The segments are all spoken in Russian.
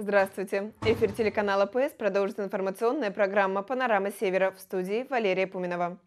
Здравствуйте! Эфир телеканала ПС продолжит информационная программа «Панорама Севера», в студии Валерия Пуменова.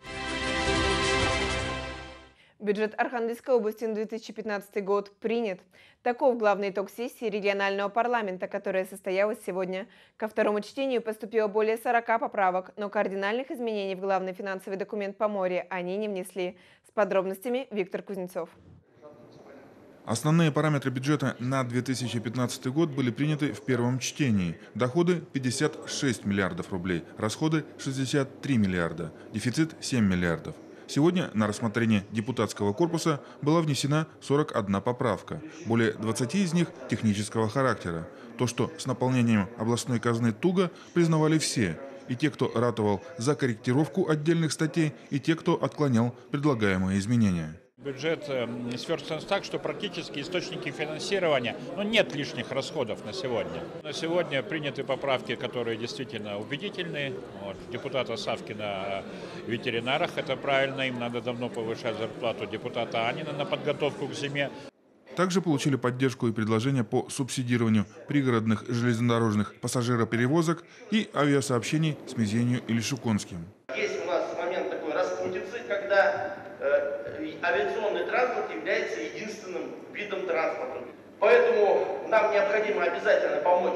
Бюджет Архангельской области на 2015 год принят. Таков главный итог сессии регионального парламента, которая состоялась сегодня. Ко второму чтению поступило более 40 поправок, но кардинальных изменений в главный финансовый документ Поморья они не внесли. С подробностями Виктор Кузнецов. Основные параметры бюджета на 2015 год были приняты в первом чтении. Доходы – 56 миллиардов рублей, расходы – 63 миллиарда, дефицит – 7 миллиардов. Сегодня на рассмотрение депутатского корпуса была внесена 41 поправка. Более 20 из них технического характера. То, что с наполнением областной казны туго, признавали все. И те, кто ратовал за корректировку отдельных статей, и те, кто отклонял предлагаемые изменения. Бюджет сверстан так, что практически источники финансирования, нет лишних расходов на сегодня. На сегодня приняты поправки, которые действительно убедительные. Депутата Савкина о ветеринарах, это правильно, им надо давно повышать зарплату. Депутата Анина на подготовку к зиме. Также получили поддержку и предложения по субсидированию пригородных железнодорожных пассажироперевозок и авиасообщений с Мезенью или Шуконским. Есть у нас момент такой распутицы, когда авиационный транспорт является единственным видом транспорта. Поэтому нам необходимо обязательно помочь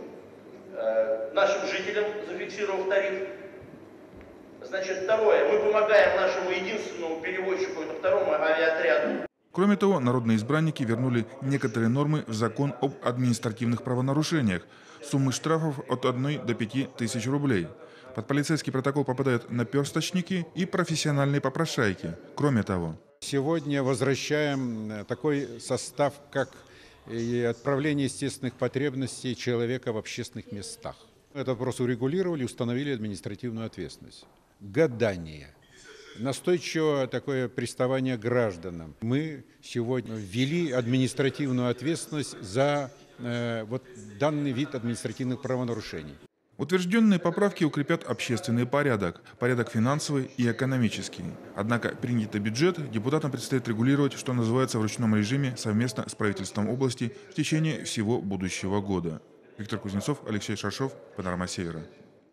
нашим жителям, зафиксировав тариф. Значит, второе, мы помогаем нашему единственному перевозчику, это второму авиаотряду. Кроме того, народные избранники вернули некоторые нормы в закон об административных правонарушениях. Суммы штрафов от 1 до 5 тысяч рублей. Под полицейский протокол попадают наперсточники и профессиональные попрошайки. Кроме того, сегодня возвращаем такой состав, как и отправление естественных потребностей человека в общественных местах. Этот вопрос урегулировали, установили административную ответственность. Гадание. Настойчиво такое приставание к гражданам. Мы сегодня ввели административную ответственность за данный вид административных правонарушений. Утвержденные поправки укрепят общественный порядок финансовый и экономический. Однако принятый бюджет депутатам предстоит регулировать, что называется, в ручном режиме совместно с правительством области в течение всего будущего года. Виктор Кузнецов, Алексей Шашов, «Панорама Севера».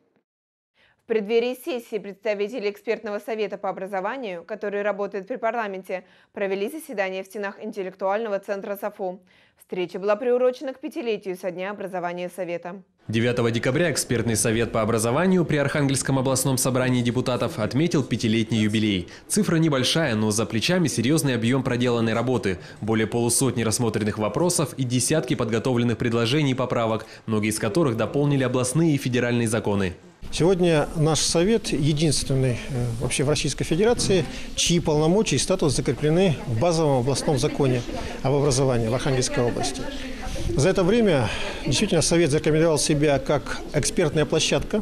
В преддверии сессии представители экспертного совета по образованию, который работает при парламенте, провели заседание в стенах интеллектуального центра САФУ. Встреча была приурочена к 5-летию со дня образования совета. 9 декабря экспертный совет по образованию при Архангельском областном собрании депутатов отметил 5-летний юбилей. Цифра небольшая, но за плечами серьезный объем проделанной работы. Более полусотни рассмотренных вопросов и десятки подготовленных предложений и поправок, многие из которых дополнили областные и федеральные законы. Сегодня наш совет единственный вообще в Российской Федерации, чьи полномочия и статус закреплены в базовом областном законе об образовании в Архангельской области. За это время действительно совет зарекомендовал себя как экспертная площадка,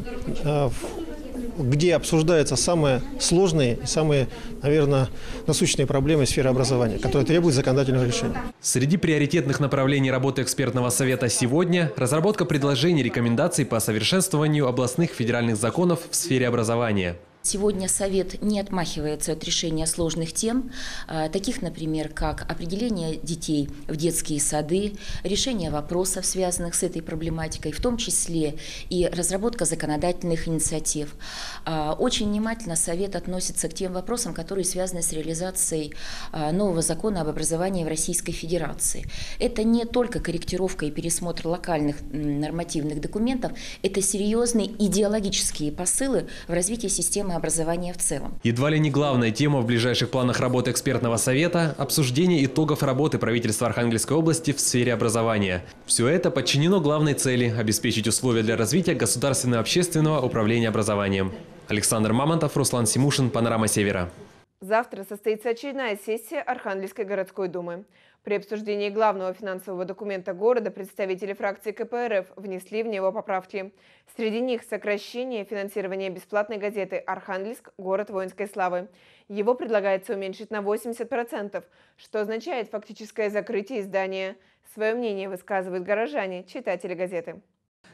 где обсуждаются самые сложные и самые, наверное, насущные проблемы сферы образования, которые требуют законодательного решения. Среди приоритетных направлений работы экспертного совета сегодня – разработка предложений и рекомендаций по совершенствованию областных федеральных законов в сфере образования. Сегодня Совет не отмахивается от решения сложных тем, таких, например, как определение детей в детские сады, решение вопросов, связанных с этой проблематикой, в том числе и разработка законодательных инициатив. Очень внимательно Совет относится к тем вопросам, которые связаны с реализацией нового закона об образовании в Российской Федерации. Это не только корректировка и пересмотр локальных нормативных документов, это серьезные идеологические посылы в развитии системы образования в целом. Едва ли не главная тема в ближайших планах работы экспертного совета – обсуждение итогов работы правительства Архангельской области в сфере образования. Все это подчинено главной цели – обеспечить условия для развития государственного общественного управления образованием. Александр Мамонтов, Руслан Симушин, «Панорама Севера». Завтра состоится очередная сессия Архангельской городской думы. При обсуждении главного финансового документа города представители фракции КПРФ внесли в него поправки. Среди них сокращение финансирования бесплатной газеты «Архангельск. Город воинской славы». Его предлагается уменьшить на 80%, что означает фактическое закрытие издания. Свое мнение высказывают горожане, читатели газеты.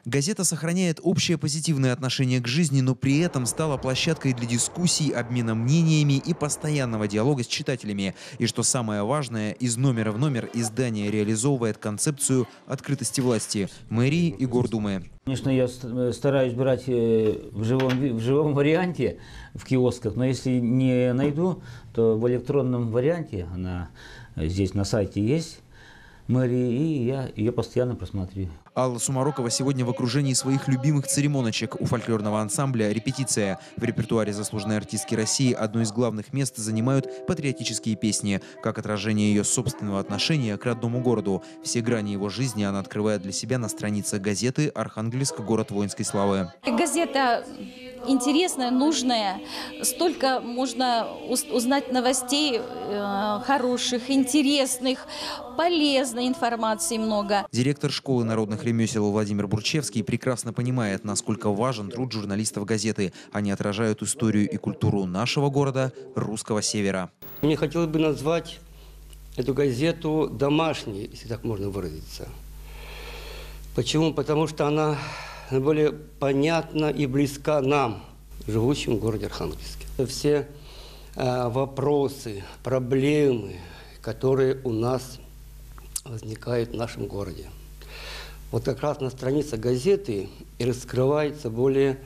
Газета сохраняет общее позитивное отношение к жизни, но при этом стала площадкой для дискуссий, обмена мнениями и постоянного диалога с читателями. И что самое важное, из номера в номер издание реализовывает концепцию открытости власти, мэрии и Гордумы. Конечно, я стараюсь брать в живом варианте в киосках, но если не найду, то в электронном варианте она здесь на сайте есть мэрии, и я ее постоянно просматриваю. Алла Сумарокова сегодня в окружении своих любимых церемоночек. У фольклорного ансамбля репетиция. В репертуаре заслуженной артистки России одно из главных мест занимают патриотические песни, как отражение ее собственного отношения к родному городу. Все грани его жизни она открывает для себя на странице газеты «Архангельск. Город воинской славы». Газета интересная, нужная. Столько можно узнать новостей хороших, интересных, полезной информации много. Директор школы народных ремесел Владимир Бурчевский прекрасно понимает, насколько важен труд журналистов газеты. Они отражают историю и культуру нашего города, русского севера. Мне хотелось бы назвать эту газету домашней, если так можно выразиться. Почему? Потому что она наиболее понятна и близка нам, живущим в городе Архангельске. Все вопросы, проблемы, которые у нас возникают в нашем городе. Вот как раз на странице газеты и раскрывается более,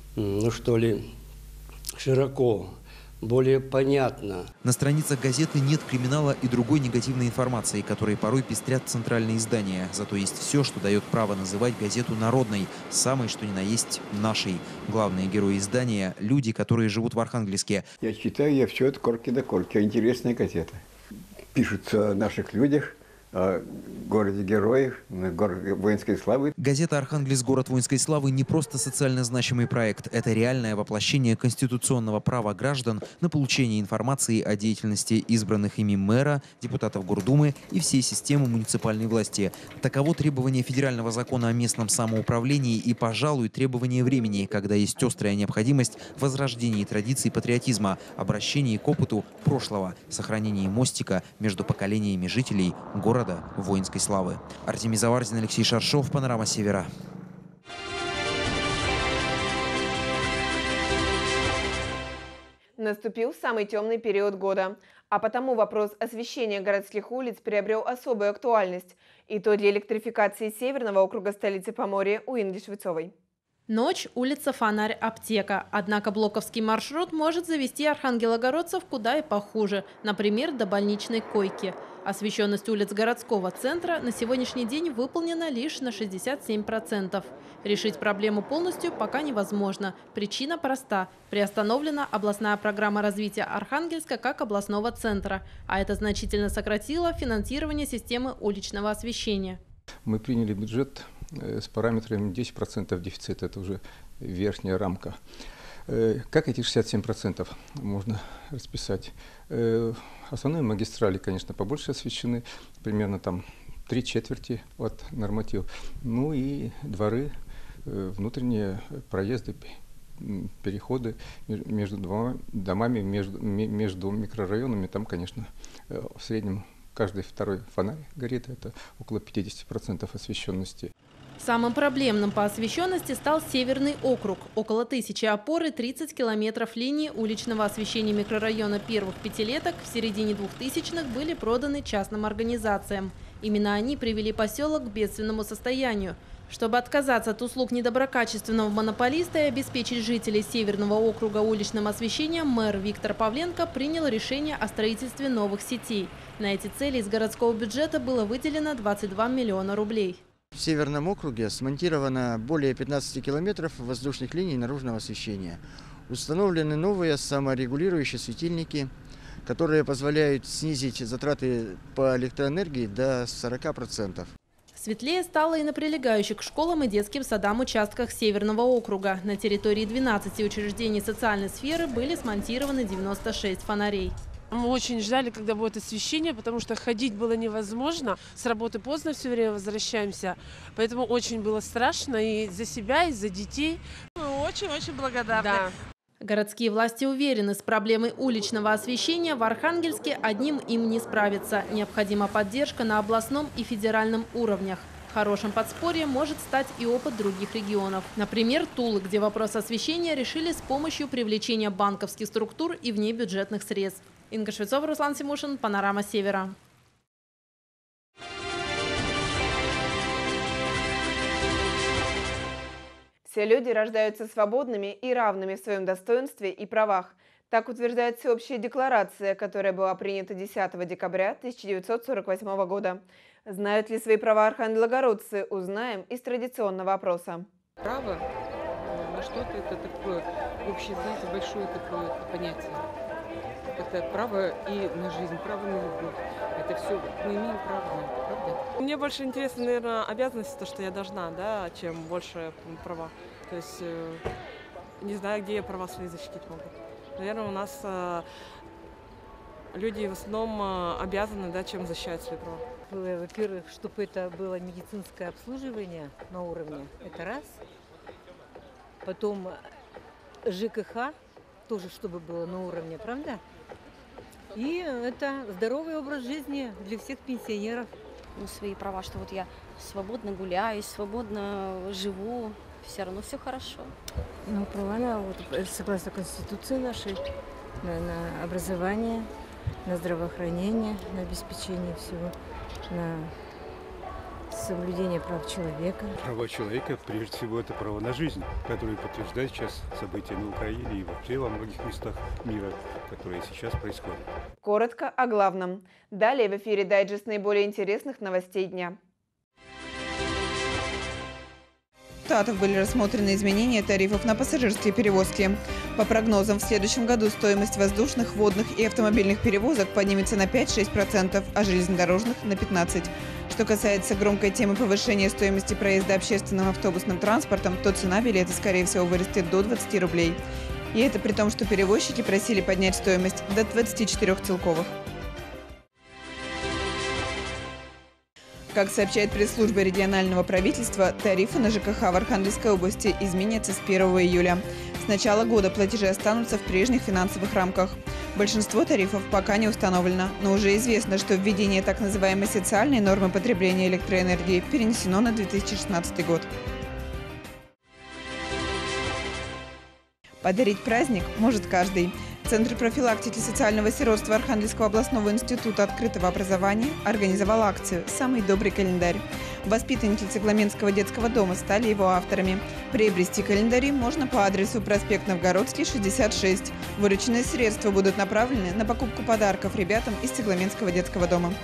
широко, более понятно. На страницах газеты нет криминала и другой негативной информации, которые порой пестрят центральные издания. Зато есть все, что дает право называть газету народной, самой, что ни на есть, нашей. Главные герои издания – люди, которые живут в Архангельске. Я читаю все от корки до корки. Интересная газета. Пишутся о наших людях, о городе героев, городе воинской славы. Газета «Архангельск. Город воинской славы» не просто социально значимый проект. Это реальное воплощение конституционного права граждан на получение информации о деятельности избранных ими мэра, депутатов Гордумы и всей системы муниципальной власти. Таково требование федерального закона о местном самоуправлении и, пожалуй, требование времени, когда есть острая необходимость в возрождении традиций патриотизма, обращении к опыту прошлого, сохранении мостика между поколениями жителей города воинской славы. Артемий Заварзин, Алексей Шаршов, «Панорама Севера». Наступил самый темный период года, а потому вопрос освещения городских улиц приобрел особую актуальность. Итоги электрификации Северного округа столицы Поморья у Инги Швецовой. Ночь, улица Фонарь, аптека. Однако блоковский маршрут может завести архангелогородцев куда и похуже, например, до больничной койки. Освещенность улиц городского центра на сегодняшний день выполнена лишь на 67%. Решить проблему полностью пока невозможно. Причина проста. Приостановлена областная программа развития Архангельска как областного центра, а это значительно сократило финансирование системы уличного освещения. Мы приняли бюджет с параметрами 10% дефицита, это уже верхняя рамка. Как эти 67% можно расписать? Основные магистрали, конечно, побольше освещены, примерно там 3/4 от норматива. Ну и дворы, внутренние проезды, переходы между домами, между микрорайонами, там, конечно, в среднем каждый второй фонарь горит, это около 50% освещенности. Самым проблемным по освещенности стал Северный округ. Около 1000 опор и 30 километров линии уличного освещения микрорайона первых пятилеток в середине 2000-х были проданы частным организациям. Именно они привели поселок к бедственному состоянию. Чтобы отказаться от услуг недоброкачественного монополиста и обеспечить жителей Северного округа уличным освещением, мэр Виктор Павленко принял решение о строительстве новых сетей. На эти цели из городского бюджета было выделено 22 миллиона рублей. В Северном округе смонтировано более 15 километров воздушных линий наружного освещения. Установлены новые саморегулирующие светильники, которые позволяют снизить затраты по электроэнергии до 40%. Светлее стало и на прилегающих к школам и детским садам участках Северного округа. На территории 12 учреждений социальной сферы были смонтированы 96 фонарей. Мы очень ждали, когда будет освещение, потому что ходить было невозможно. С работы поздно все время возвращаемся, поэтому очень было страшно и за себя, и за детей. Мы очень-очень благодарны. Да. Городские власти уверены, с проблемой уличного освещения в Архангельске одним им не справиться. Необходима поддержка на областном и федеральном уровнях. Хорошим подспорьем может стать и опыт других регионов. Например, Тулы, где вопрос освещения решили с помощью привлечения банковских структур и внебюджетных средств. Инга Швецова, Руслан Симушин, «Панорама Севера». Все люди рождаются свободными и равными в своем достоинстве и правах. Так утверждает Всеобщая декларация, которая была принята 10 декабря 1948 года. Знают ли свои права архангелогородцы, узнаем из традиционного опроса. Право на что-то – это такое общее, знаете, большое такое понятие. Это право и на жизнь, право на любовь. Это все мы имеем право на это, правда? Мне больше интересно, наверное, обязанности, то, что я должна, да, чем больше права. То есть не знаю, где я права свои защитить могу. Наверное, у нас люди в основном обязаны, да, чем защищать свои права. Во-первых, чтобы это было медицинское обслуживание на уровне, это раз. Потом ЖКХ тоже, чтобы было на уровне, правда? И это здоровый образ жизни для всех пенсионеров. Свои права, что вот я свободно гуляю, свободно живу, все равно все хорошо. Ну, права на, вот, согласно Конституции нашей, на образование, на здравоохранение, на обеспечение всего, на соблюдение прав человека. Права человека, прежде всего, это право на жизнь, которое подтверждает сейчас события на Украине и вообще во многих местах мира, которые сейчас происходят. Коротко о главном. Далее в эфире дайджест наиболее интересных новостей дня. В Штатах были рассмотрены изменения тарифов на пассажирские перевозки. По прогнозам, в следующем году стоимость воздушных, водных и автомобильных перевозок поднимется на 5-6%, а железнодорожных – на 15%. Что касается громкой темы повышения стоимости проезда общественным автобусным транспортом, то цена билета, скорее всего, вырастет до 20 рублей. И это при том, что перевозчики просили поднять стоимость до 24 целковых. Как сообщает пресс-служба регионального правительства, тарифы на ЖКХ в Архангельской области изменятся с 1 июля. С начала года платежи останутся в прежних финансовых рамках. Большинство тарифов пока не установлено, но уже известно, что введение так называемой социальной нормы потребления электроэнергии перенесено на 2016 год. Подарить праздник может каждый. Центр профилактики социального сиротства Архангельского областного института открытого образования организовал акцию «Самый добрый календарь». Воспитанники Цегламенского детского дома стали его авторами. Приобрести календари можно по адресу проспект Новгородский, 66. Вырученные средства будут направлены на покупку подарков ребятам из Цегламенского детского дома.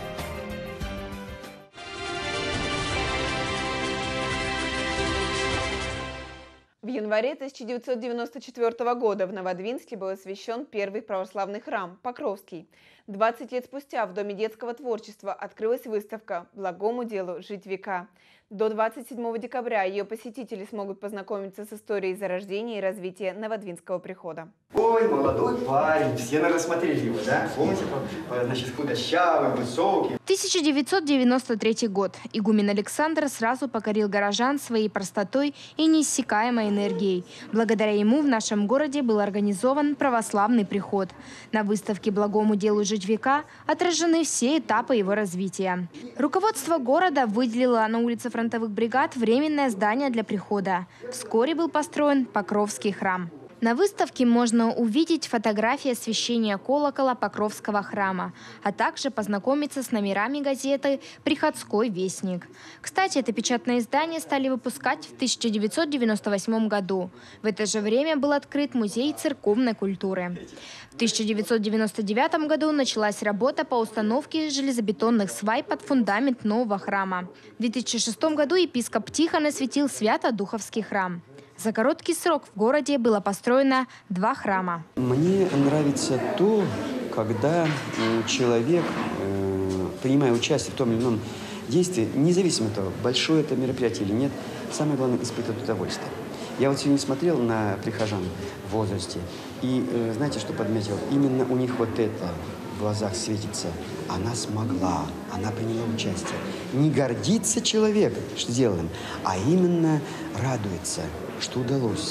В январе 1994 года в Новодвинске был освящен первый православный храм – Покровский. 20 лет спустя в Доме детского творчества открылась выставка «Благому делу жить века». До 27 декабря ее посетители смогут познакомиться с историей зарождения и развития Новодвинского прихода. Ой, молодой парень, все, наверное, смотрели его, да? Помните, значит, худощавый, высокий. 1993 год. Игумен Александр сразу покорил горожан своей простотой и неиссякаемой энергией. Благодаря ему в нашем городе был организован православный приход. На выставке «Благому делу жить века» отражены все этапы его развития. Руководство города выделило на улице фронтовых бригад временное здание для прихода. Вскоре был построен Покровский храм. На выставке можно увидеть фотографии освящения колокола Покровского храма, а также познакомиться с номерами газеты «Приходской вестник». Кстати, это печатное издание стали выпускать в 1998 году. В это же время был открыт музей церковной культуры. В 1999 году началась работа по установке железобетонных свай под фундамент нового храма. В 2006 году епископ Тихон осветил Свято-Духовский храм. За короткий срок в городе было построено 2 храма. Мне нравится то, когда человек, принимая участие в том или ином действии, независимо от того, большое это мероприятие или нет, самое главное – испытывать удовольствие. Я вот сегодня смотрел на прихожан в возрасте, и знаете, что подметил? Именно у них вот это в глазах светится. Она смогла, она приняла участие. Не гордится человек, что сделаем, а именно радуется, что удалось.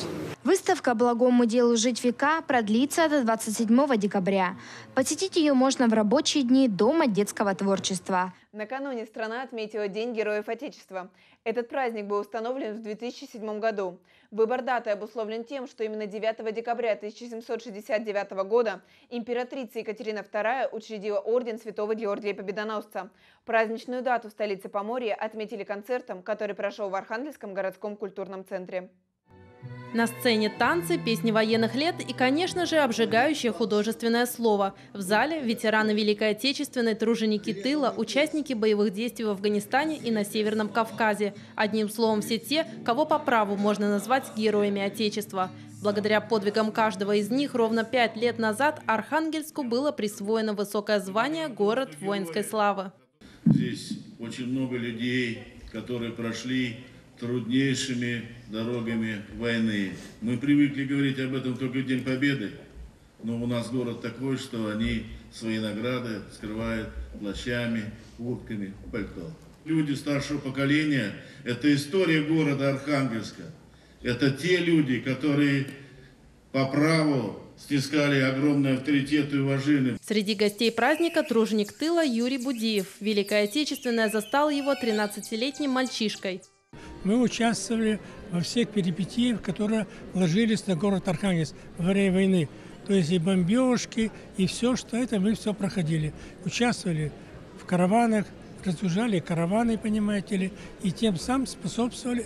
Выставка «Благому делу жить века» продлится до 27 декабря. Посетить ее можно в рабочие дни Дома детского творчества. Накануне страна отметила День Героев Отечества. Этот праздник был установлен в 2007 году. Выбор даты обусловлен тем, что именно 9 декабря 1769 года императрица Екатерина II учредила орден Святого Георгия Победоносца. Праздничную дату в столице Поморья отметили концертом, который прошел в Архангельском городском культурном центре. На сцене танцы, песни военных лет и, конечно же, обжигающее художественное слово. В зале ветераны Великой Отечественной, труженики тыла, участники боевых действий в Афганистане и на Северном Кавказе. Одним словом, все те, кого по праву можно назвать героями Отечества. Благодаря подвигам каждого из них ровно 5 лет назад Архангельску было присвоено высокое звание «Город воинской славы». Здесь очень много людей, которые прошли труднейшими дорогами войны. Мы привыкли говорить об этом только в День Победы, но у нас город такой, что они свои награды скрывают плащами, куртками, пальто. Люди старшего поколения – это история города Архангельска. Это те люди, которые по праву снискали огромный авторитет и уважение. Среди гостей праздника труженик тыла Юрий Будиев. Великая Отечественная застала его 13-летним мальчишкой. Мы участвовали во всех перипетиях, которые ложились на город Архангельск во время войны. То есть и бомбежки, и все, что это, мы все проходили. Участвовали в караванах, разгружали караваны, понимаете ли, и тем самым способствовали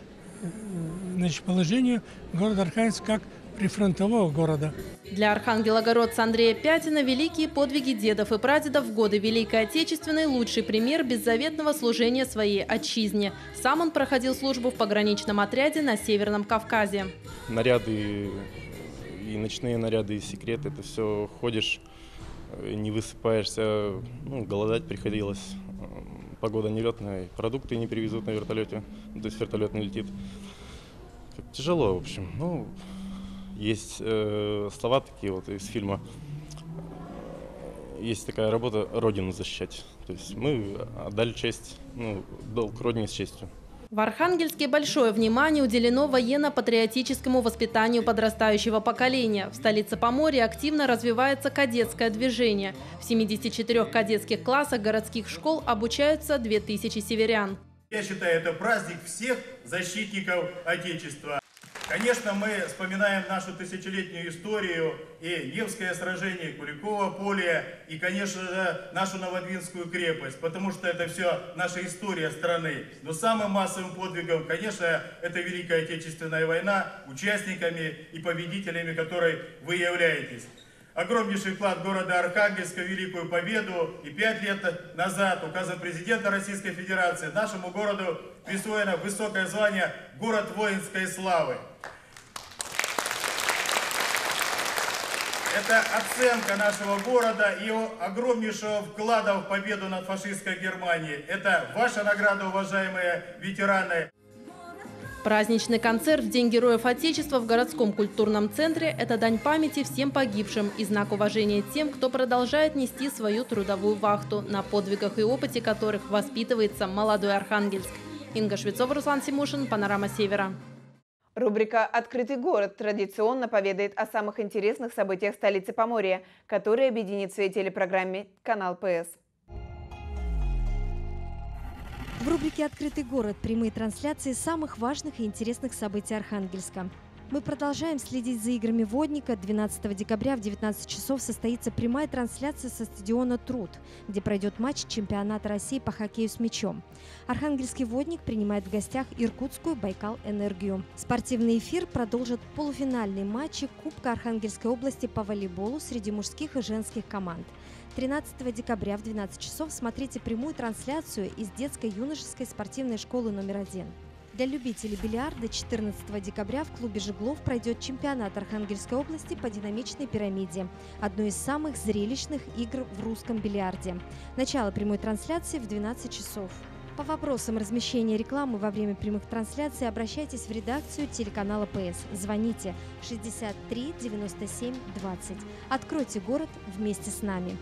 положению города Архангельск как прифронтового города. Для архангелогородца Андрея Пятина великие подвиги дедов и прадедов в годы Великой Отечественной – лучший пример беззаветного служения своей отчизне. Сам он проходил службу в пограничном отряде на Северном Кавказе. Наряды, и ночные наряды, и секреты – это все ходишь, не высыпаешься, голодать приходилось. Погода нелетная, продукты не привезут на вертолете, то есть вертолет не летит. Тяжело, в общем. Есть слова такие вот из фильма. Есть такая работа «Родину защищать». То есть мы отдали честь, долг Родине с честью. В Архангельске большое внимание уделено военно-патриотическому воспитанию подрастающего поколения. В столице Поморья активно развивается кадетское движение. В 74 кадетских классах городских школ обучаются 2000 северян. Я считаю, это праздник всех защитников Отечества. Конечно, мы вспоминаем нашу тысячелетнюю историю и Невское сражение, Куликово поле и, конечно же, нашу Новодвинскую крепость, потому что это все наша история страны. Но самым массовым подвигом, конечно, это Великая Отечественная война, участниками и победителями которой вы являетесь. Огромнейший вклад города Архангельска в Великую Победу, и 5 лет назад указом президента Российской Федерации нашему городу присвоено высокое звание «Город воинской славы». Это оценка нашего города и огромнейшего вклада в победу над фашистской Германией. Это ваша награда, уважаемые ветераны. Праздничный концерт в День Героев Отечества в городском культурном центре – это дань памяти всем погибшим и знак уважения тем, кто продолжает нести свою трудовую вахту, на подвигах и опыте которых воспитывается молодой Архангельск. Инга Швецова, Руслан Симушин, «Панорама Севера». Рубрика «Открытый город» традиционно поведает о самых интересных событиях столицы Поморья, которые объединит в своей телепрограмме канал ПС. В рубрике «Открытый город» прямые трансляции самых важных и интересных событий Архангельска. Мы продолжаем следить за играми «Водника». 12 декабря в 19 часов состоится прямая трансляция со стадиона «Труд», где пройдет матч чемпионата России по хоккею с мячом. Архангельский «Водник» принимает в гостях иркутскую «Байкал-Энергию». Спортивный эфир продолжит полуфинальные матчи Кубка Архангельской области по волейболу среди мужских и женских команд. 13 декабря в 12 часов смотрите прямую трансляцию из детско-юношеской спортивной школы номер 1. Для любителей бильярда 14 декабря в клубе «Жиглов» пройдет чемпионат Архангельской области по динамичной пирамиде. Одно из самых зрелищных игр в русском бильярде. Начало прямой трансляции в 12 часов. По вопросам размещения рекламы во время прямых трансляций обращайтесь в редакцию телеканала ПС. Звоните 63 97 20. Откройте город вместе с нами.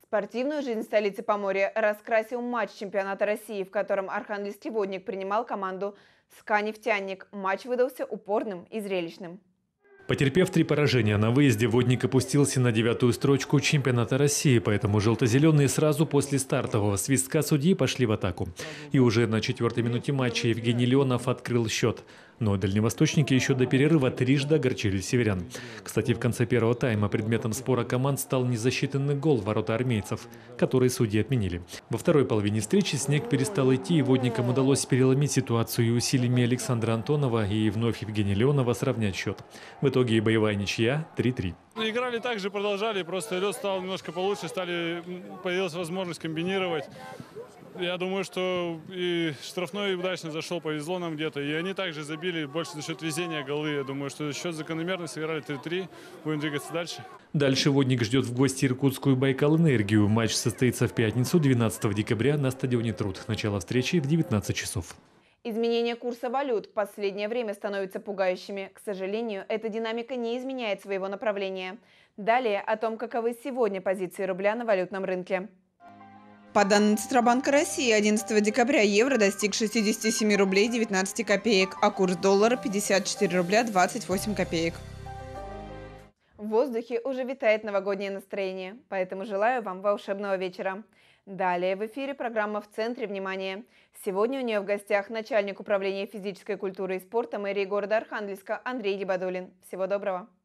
Спортивную жизнь столицы Поморья раскрасил матч чемпионата России, в котором архангельский водник принимал команду «СКА Нефтяник». Матч выдался упорным и зрелищным. Потерпев 3 поражения на выезде, водник опустился на 9-ю строчку чемпионата России, поэтому желто-зеленые сразу после стартового свистка судьи пошли в атаку. И уже на 4-й минуте матча Евгений Леонов открыл счет. Но дальневосточники еще до перерыва трижды огорчили северян. Кстати, в конце первого тайма предметом спора команд стал незасчитанный гол в ворота армейцев, который судьи отменили. Во второй половине встречи снег перестал идти, и водникам удалось переломить ситуацию и усилиями Александра Антонова и вновь Евгения Леонова сравнять счет. В итоге боевая ничья 3-3. Играли так же, продолжали, просто лед стал немножко получше, появилась возможность комбинировать. Я думаю, что и штрафной удачно зашел, повезло нам где-то. И они также забили больше за счет везения голы. Я думаю, что счет закономерный, сыграли 3-3. Будем двигаться дальше. Дальше водник ждет в гости иркутскую «Байкал-энергию». Матч состоится в пятницу, 12 декабря на стадионе «Труд». Начало встречи в 19 часов. Изменение курса валют в последнее время становятся пугающими. К сожалению, эта динамика не изменяет своего направления. Далее о том, каковы сегодня позиции рубля на валютном рынке. По данным Центробанка России, 11 декабря евро достиг 67 рублей 19 копеек, а курс доллара 54 рубля 28 копеек. В воздухе уже витает новогоднее настроение, поэтому желаю вам волшебного вечера. Далее в эфире программа «В центре внимания». Сегодня у нее в гостях начальник управления физической культуры и спорта мэрии города Архангельска Андрей Гибадуллин. Всего доброго!